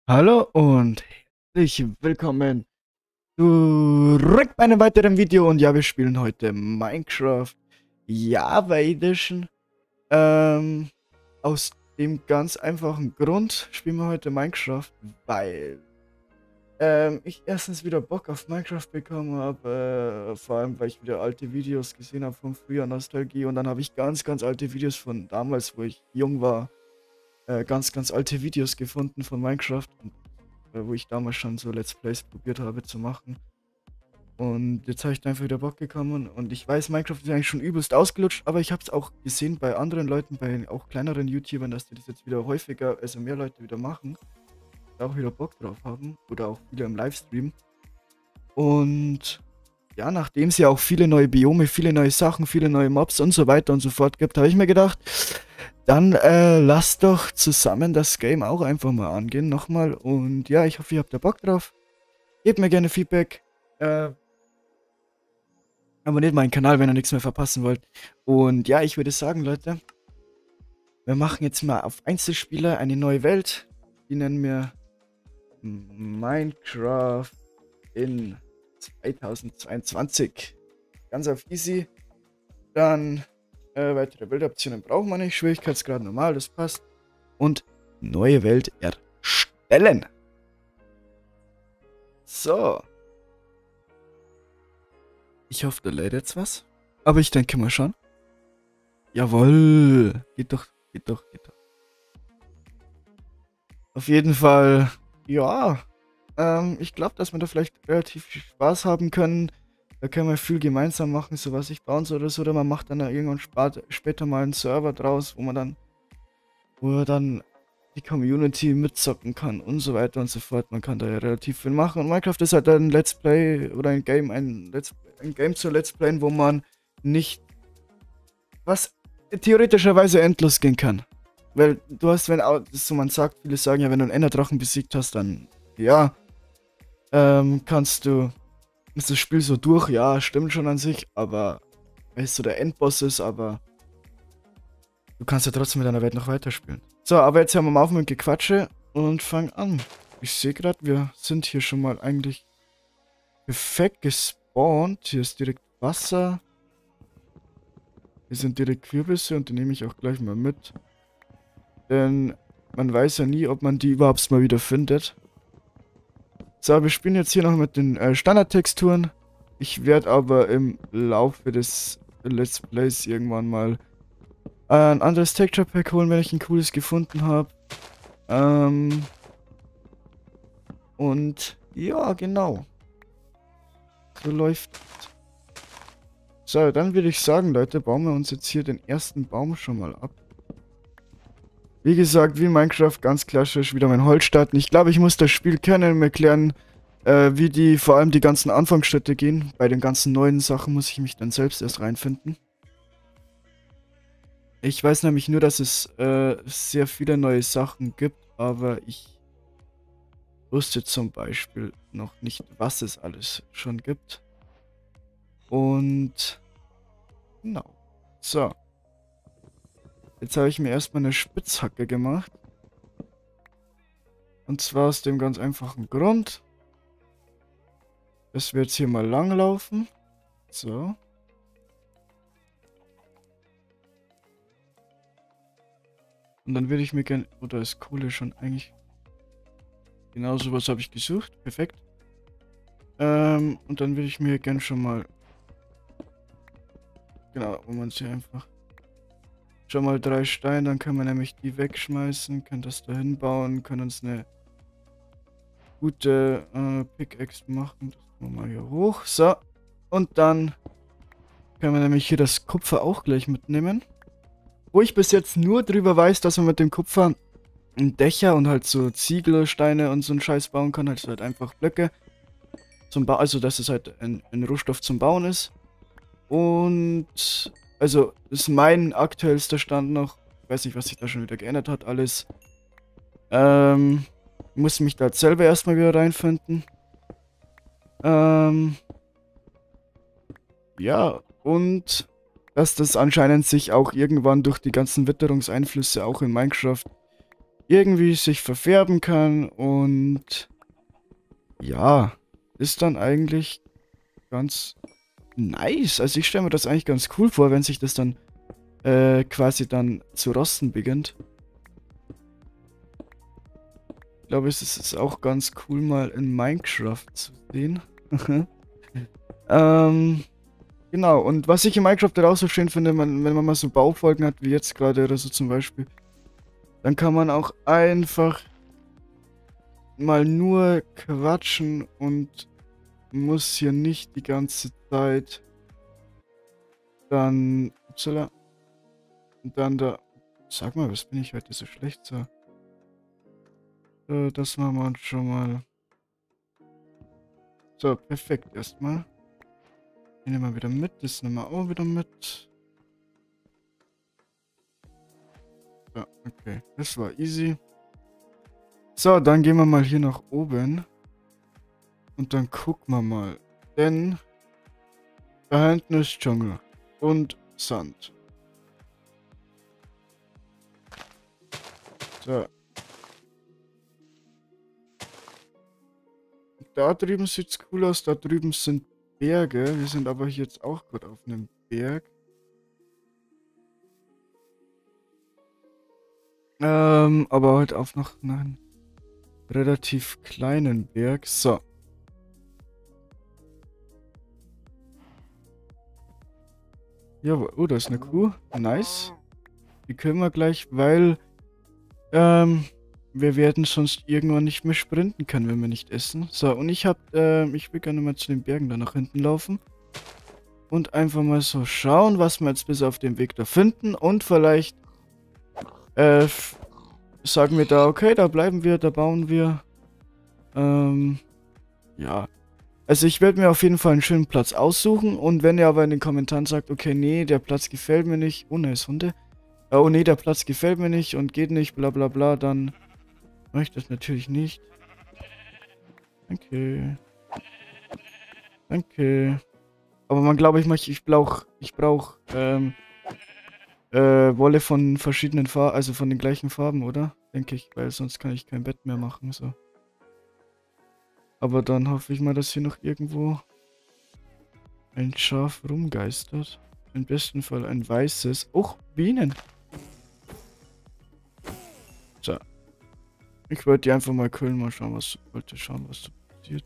Hallo und herzlich willkommen zurück bei einem weiteren Video. Und ja, wir spielen heute Minecraft Java Edition. Ähm, Aus dem ganz einfachen Grund spielen wir heute Minecraft, weil ich erstens wieder Bock auf Minecraft bekommen habe. Vor allem, weil ich wieder alte Videos gesehen habe von früher, Nostalgie. Und dann habe ich ganz alte Videos von damals, wo ich jung war, ganz alte Videos gefunden von Minecraft. Wo ich damals schon so Let's Plays probiert habe zu machen. Und jetzt habe ich da einfach wieder Bock bekommen. Und ich weiß, Minecraft ist eigentlich schon übelst ausgelutscht, aber ich habe es auch gesehen bei anderen Leuten, bei auch kleineren YouTubern, dass die das jetzt wieder häufiger, also mehr Leute wieder machen, da auch wieder Bock drauf haben. Oder auch wieder im Livestream. Und ja, nachdem es ja auch viele neue Biome, viele neue Sachen, viele neue Mobs und so weiter und so fort gibt, habe ich mir gedacht, dann lasst doch zusammen das Game auch einfach mal angehen, nochmal. Und ja, ich hoffe, ihr habt da Bock drauf. Gebt mir gerne Feedback. Äh, Abonniert meinen Kanal, wenn ihr nichts mehr verpassen wollt. Und ja, ich würde sagen, Leute, wir machen jetzt mal auf Einzelspieler eine neue Welt. Die nennen wir Minecraft in 2022. Ganz auf easy. Dann weitere Bildoptionen brauchen wir nicht. Schwierigkeitsgrad normal, das passt. Und neue Welt erstellen. So. Ich hoffe, da lädt jetzt was. Aber ich denke mal schon. Jawohl. Geht doch, geht doch, geht doch. Auf jeden Fall, ja. Ich glaube, dass wir da vielleicht relativ viel Spaß haben können. Da können wir viel gemeinsam machen, so was ich bauen soll oder so. Oder man macht dann irgendwann später mal einen Server draus, wo er dann die Community mitzocken kann und so weiter und so fort. Man kann da ja relativ viel machen. Und Minecraft ist halt ein Let's Play oder ein Game zu Let's Playen, wo man nicht, was theoretischerweise endlos gehen kann. Weil du hast, wenn auch, so man sagt, viele sagen ja, wenn du einen Enderdrachen besiegt hast, dann, ja, ist das Spiel so durch, ja, stimmt schon an sich, aber, weil es so der Endboss ist, aber du kannst ja trotzdem mit deiner Welt noch weiterspielen. So, aber jetzt hören wir mal auf mit Gequatsche und fangen an. Ich sehe gerade, wir sind hier schon mal eigentlich perfekt gespawnt. Hier ist direkt Wasser. Hier sind direkt Kürbisse und die nehme ich auch gleich mal mit. Denn man weiß ja nie, ob man die überhaupt mal wieder findet. So, wir spielen jetzt hier noch mit den Standardtexturen. Ich werde aber im Laufe des Let's Plays irgendwann mal ein anderes Texture Pack holen, wenn ich ein cooles gefunden habe. Und ja, genau. So läuft. So, dann würde ich sagen, Leute, bauen wir uns jetzt hier den ersten Baum schon mal ab. Wie gesagt, wie in Minecraft, ganz klassisch wieder mein Holz starten. Ich glaube, ich muss das Spiel kennen und mir erklären, wie vor allem die ganzen Anfangsschritte gehen. Bei den ganzen neuen Sachen muss ich mich dann selbst erst reinfinden. Ich weiß nämlich nur, dass es sehr viele neue Sachen gibt, aber ich wusste zum Beispiel noch nicht, was es alles schon gibt. Und genau. So. Jetzt habe ich mir erstmal eine Spitzhacke gemacht. Und zwar aus dem ganz einfachen Grund, dass wir jetzt hier mal langlaufen. So. Und dann würde ich mir gerne... Oh, da ist Kohle schon eigentlich... Genau sowas habe ich gesucht. Perfekt. Und dann würde ich mir gerne schon mal... Genau, wo man sie einfach... Schon mal 3 Steine, dann können wir nämlich die wegschmeißen, können das da hinbauen, können uns eine gute Pickaxe machen. Das machen wir mal hier hoch. So. Und dann können wir nämlich hier das Kupfer auch gleich mitnehmen. Wo ich bis jetzt nur drüber weiß, dass man mit dem Kupfer Dächer und halt so Ziegelsteine und so einen Scheiß bauen kann. Also halt einfach Blöcke zum Bauen. Also dass es halt ein Rohstoff zum Bauen ist. Und also ist mein aktuellster Stand noch. Ich weiß nicht, was sich da schon wieder geändert hat. Alles. Muss mich da selber erstmal wieder reinfinden. Ja, und dass das anscheinend sich auch irgendwann durch die ganzen Witterungseinflüsse auch in Minecraft irgendwie sich verfärben kann und ja, ist dann eigentlich ganz nice. Also ich stelle mir das eigentlich ganz cool vor, wenn sich das dann quasi dann zu rosten beginnt. Ich glaube, es ist auch ganz cool mal in Minecraft zu sehen. Genau, und was ich in Minecraft halt auch so schön finde, wenn man mal so Baufolgen hat, wie jetzt gerade oder so zum Beispiel, dann kann man auch einfach mal nur quatschen und muss hier nicht die ganze Zeit dann, upsala, und dann da, sag mal, was bin ich heute so schlecht so? Das machen wir uns schon mal. So, perfekt erstmal. Den nehmen wir wieder mit, das nehmen wir auch wieder mit. Ja, okay, das war easy. So, dann gehen wir mal hier nach oben. Und dann gucken wir mal. Denn da hinten ist Dschungel und Sand. So. Da drüben sieht's cool aus. Da drüben sind Berge. Wir sind aber hier jetzt auch gerade auf einem Berg. Aber halt auf noch einen relativ kleinen Berg. So. Ja, oh, da ist eine Kuh. Nice. Die können wir gleich, weil wir werden sonst irgendwann nicht mehr sprinten können, wenn wir nicht essen. So, und ich will gerne mal zu den Bergen da nach hinten laufen. Und einfach mal so schauen, was wir jetzt bis auf dem Weg da finden. Und vielleicht, sagen wir da, okay, da bleiben wir, da bauen wir. Ja. Also ich werde mir auf jeden Fall einen schönen Platz aussuchen. Und wenn ihr aber in den Kommentaren sagt, okay, nee, der Platz gefällt mir nicht. Oh, ne, ist Hunde. Oh, nee, der Platz gefällt mir nicht und geht nicht, bla bla bla, dann mache ich das natürlich nicht. Danke. Danke. Aber man glaube ich brauch Wolle von verschiedenen Farben, also von den gleichen Farben, oder? Denke ich, weil sonst kann ich kein Bett mehr machen, so. Aber dann hoffe ich mal, dass hier noch irgendwo ein Schaf rumgeistert. Im besten Fall ein weißes. Och, Bienen. So. Ich wollte die einfach mal killen, mal schauen, was so passiert.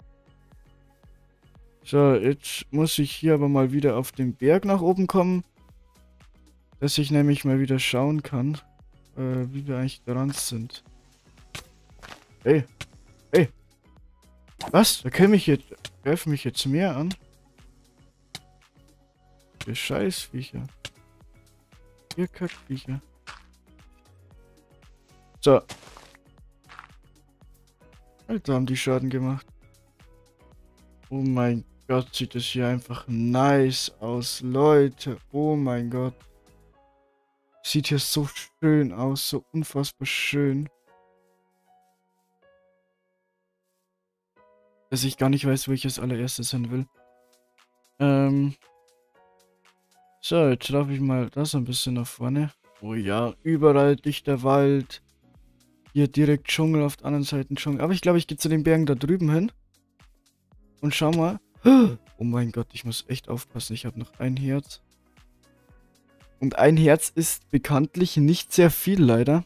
So, jetzt muss ich hier aber mal wieder auf den Berg nach oben kommen. Dass ich nämlich mal wieder schauen kann, wie wir eigentlich dran sind. Hey. Hey. Was? Da greifen mich jetzt mehr an. Ihr Scheißviecher. Ihr Kackviecher. So. Alter, haben die Schaden gemacht. Oh mein Gott, sieht das hier einfach nice aus. Leute, oh mein Gott. Sieht hier so schön aus, so unfassbar schön. Dass ich gar nicht weiß, wo ich als allererstes hin will. So, jetzt laufe ich mal da so ein bisschen nach vorne. Oh ja, überall dichter Wald. Hier direkt Dschungel, auf der anderen Seite Dschungel. Aber ich glaube, ich gehe zu den Bergen da drüben hin. Und schau mal. Oh mein Gott, ich muss echt aufpassen. Ich habe noch ein Herz. Und ein Herz ist bekanntlich nicht sehr viel, leider.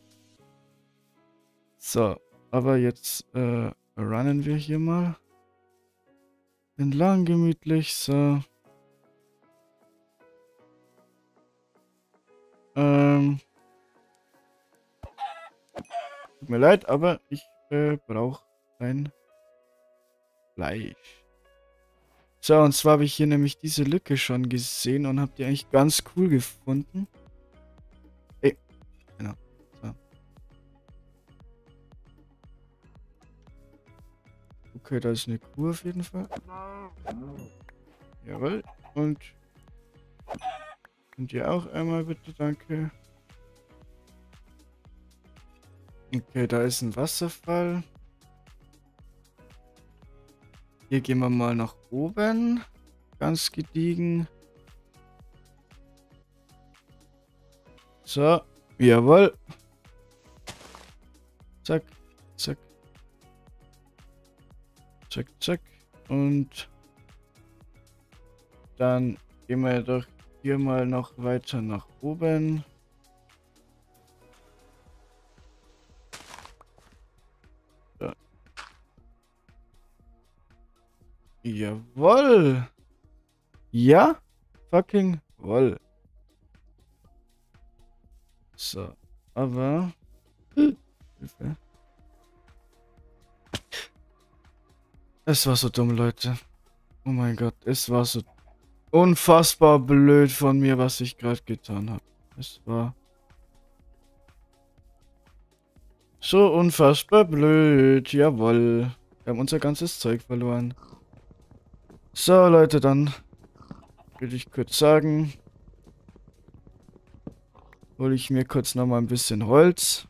So, aber jetzt runnen wir hier mal. Entlang gemütlich, so. Tut mir leid, aber ich brauche ein Fleisch. So, und zwar habe ich hier nämlich diese Lücke schon gesehen und habe die eigentlich ganz cool gefunden. Ey, genau. So. Okay, da ist eine Kuh auf jeden Fall. Jawohl. Und ihr auch einmal bitte, danke. Okay, da ist ein Wasserfall. Hier gehen wir mal nach oben. Ganz gediegen. So, jawohl. Zack, zack. Zack, zack. Und dann gehen wir doch hier mal noch weiter nach oben. So. Jawohl. Ja, fucking woll. So, aber... Hilfe. Es war so dumm, Leute. Oh mein Gott, es war so unfassbar blöd von mir, was ich gerade getan habe. Es war so unfassbar blöd. Jawohl. Wir haben unser ganzes Zeug verloren. So, Leute, dann würde ich kurz sagen, hole ich mir kurz nochmal ein bisschen Holz.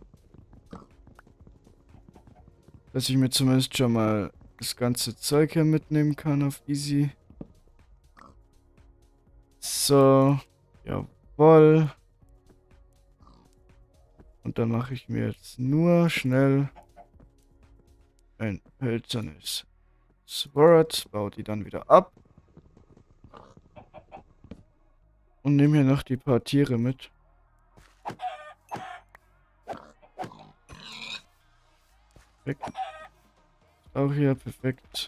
Dass ich mir zumindest schon mal das ganze Zeug hier mitnehmen kann auf easy. So, jawohl. Und dann mache ich mir jetzt nur schnell ein hölzernes Sword, baue die dann wieder ab. Und nehme hier noch die paar Tiere mit. Perfekt. Auch hier, perfekt.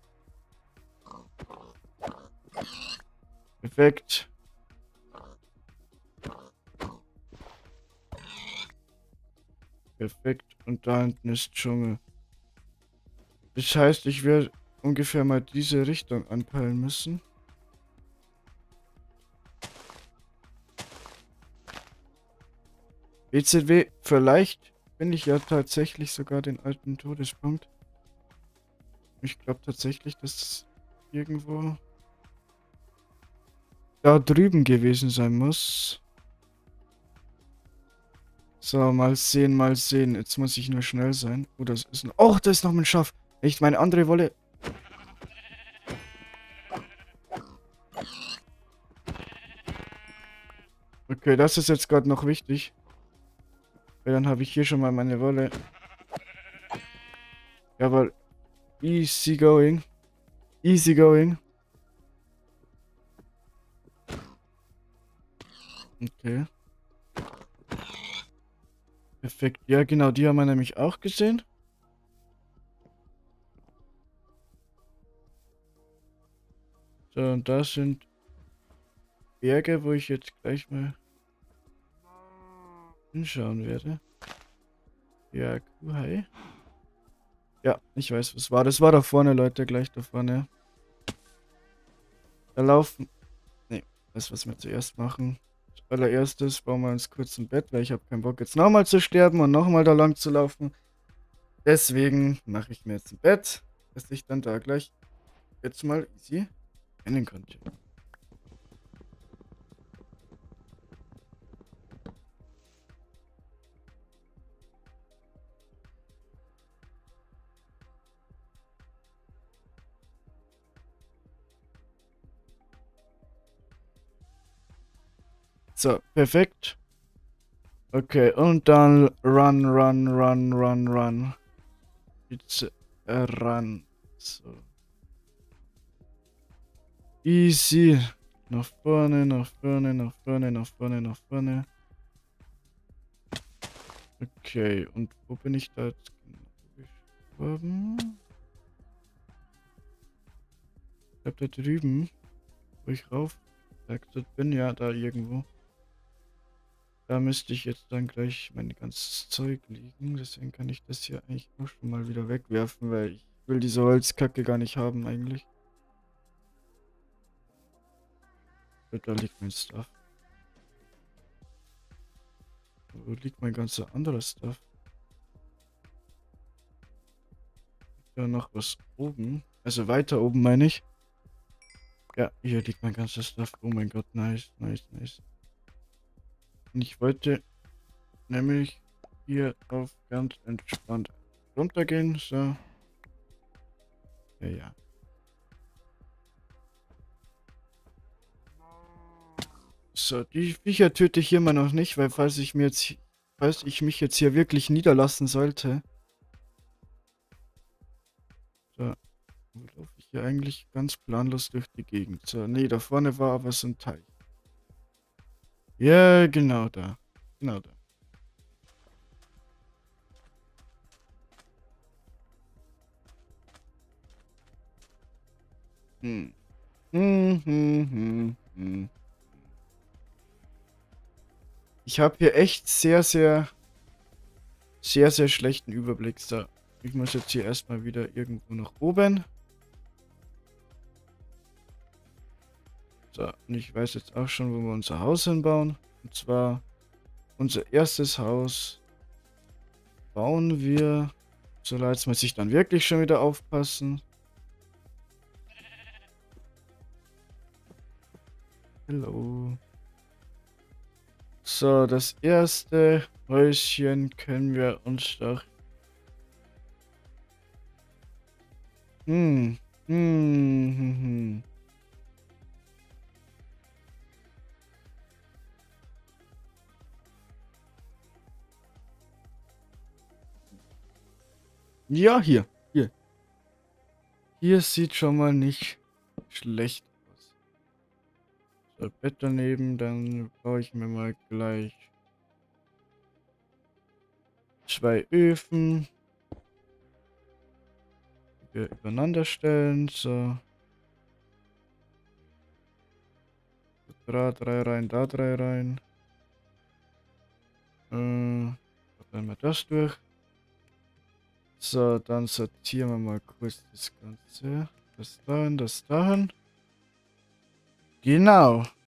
Perfekt. Perfekt. Und da hinten ist Dschungel. Das heißt, ich werde ungefähr mal diese Richtung anpeilen müssen. BZW, vielleicht finde ich ja tatsächlich sogar den alten Todespunkt. Ich glaube tatsächlich, dass es irgendwo da drüben gewesen sein muss. So, mal sehen, mal sehen. Jetzt muss ich nur schnell sein. Oh, das ist ein... Oh, da ist noch ein Schaf. Echt, meine andere Wolle. Okay, das ist jetzt gerade noch wichtig. Weil dann habe ich hier schon mal meine Wolle. Jawohl. Easy going. Easy going. Okay. Perfekt. Ja, genau, die haben wir nämlich auch gesehen. So, und da sind Berge, wo ich jetzt gleich mal hinschauen werde. Ja, hi. Ja, ich weiß, was war. Das war da vorne, Leute, gleich da vorne. Da laufen... Nee, das, was wir zuerst machen. Als allererstes bauen wir uns kurz ein Bett, weil ich habe keinen Bock jetzt nochmal zu sterben und nochmal da lang zu laufen. Deswegen mache ich mir jetzt ein Bett, dass ich dann da gleich jetzt mal easy pennen konnte. So, perfekt. Okay, und dann run, run, run, run, run. Jetzt run. So. Easy. Nach vorne, nach vorne, nach vorne, nach vorne, nach vorne. Okay, und wo bin ich da jetzt gestorben? Ich glaube da drüben, wo ich rauf bin, ja, da irgendwo. Da müsste ich jetzt dann gleich mein ganzes Zeug liegen. Deswegen kann ich das hier eigentlich auch schon mal wieder wegwerfen, weil ich will diese Holzkacke gar nicht haben eigentlich. Da liegt mein Stuff. Wo liegt mein ganzer anderer Stuff? Da noch was oben. Also weiter oben meine ich. Ja, hier liegt mein ganzer Stuff. Oh mein Gott, nice, nice, nice. Und ich wollte nämlich hier auf ganz entspannt runtergehen. So. Ja, ja. So, die Viecher töte ich hier mal noch nicht, weil falls ich mich jetzt hier wirklich niederlassen sollte, Da laufe ich hier eigentlich ganz planlos durch die Gegend. So, nee, da vorne war aber so ein Teich. Ja, genau da. Genau da. Hm. Hm. Ich habe hier echt sehr schlechten Überblick. So, ich muss jetzt hier erstmal wieder irgendwo nach oben. So, und ich weiß jetzt auch schon, wo wir unser Haus hinbauen. Und zwar unser erstes Haus bauen wir. So, jetzt muss ich dann wirklich schon wieder aufpassen. Hallo. So, das erste Häuschen können wir uns doch... Hm. Hm. Ja, hier. Hier. Hier sieht schon mal nicht schlecht aus. So, Bett daneben, dann baue ich mir mal gleich 2 Öfen, die wir übereinander stellen. So. Da 3 rein, da 3 rein. Dann wir das durch. So, dann sortieren wir mal kurz das Ganze. Das dahin, das dahin. Genau.